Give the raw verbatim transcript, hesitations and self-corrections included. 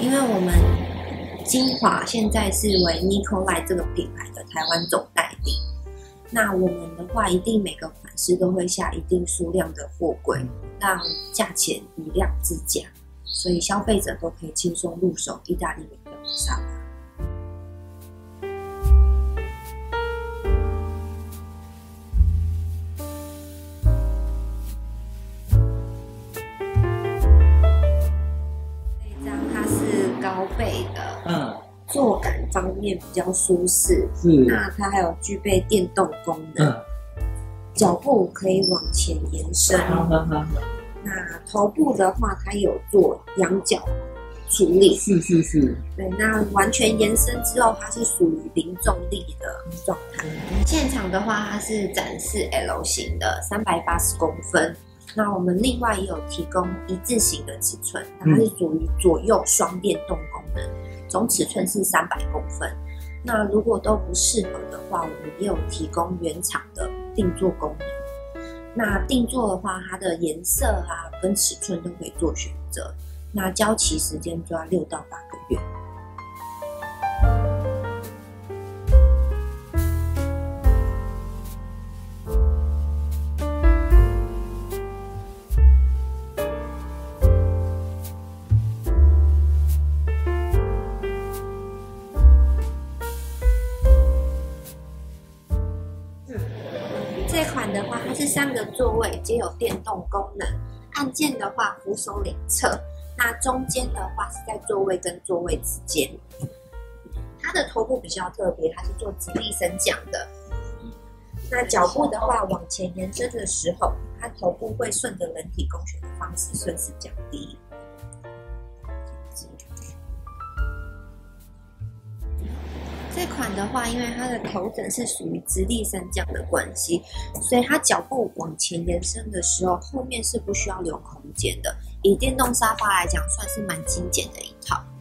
因为我们精华现在是为 Nicolite 这个品牌的台湾总代理，那我们的话一定每个款式都会下一定数量的货柜，让价钱以量制价，所以消费者都可以轻松入手意大利面的沙发。这张它是高背的，嗯。坐感方面比较舒适，是。那它还有具备电动功能，嗯、脚部可以往前延伸。好好好。那头部的话，它有做仰角处理，是是是。对，那完全延伸之后，它是属于零重力的状态。现场的话，它是展示 L 型的三百八十公分。那我们另外也有提供一字型的尺寸，它是属于左右双电动功能。总尺寸是三百公分，那如果都不适合的话，我们也有提供原厂的定做功能。那定做的话，它的颜色啊跟尺寸都可以做选择。那交期时间就要六到八个月。这款的话，它是三个座位，皆有电动功能。按键的话，扶手两侧。那中间的话是在座位跟座位之间。它的头部比较特别，它是做直立升降的。那脚部的话，往前延伸的时候，它头部会顺着人体工学的方式顺势降低。这款的话，因为它的头枕是属于直立升降的关系，所以它脚部往前延伸的时候，后面是不需要留空间的。以电动沙发来讲，算是蛮精简的一套。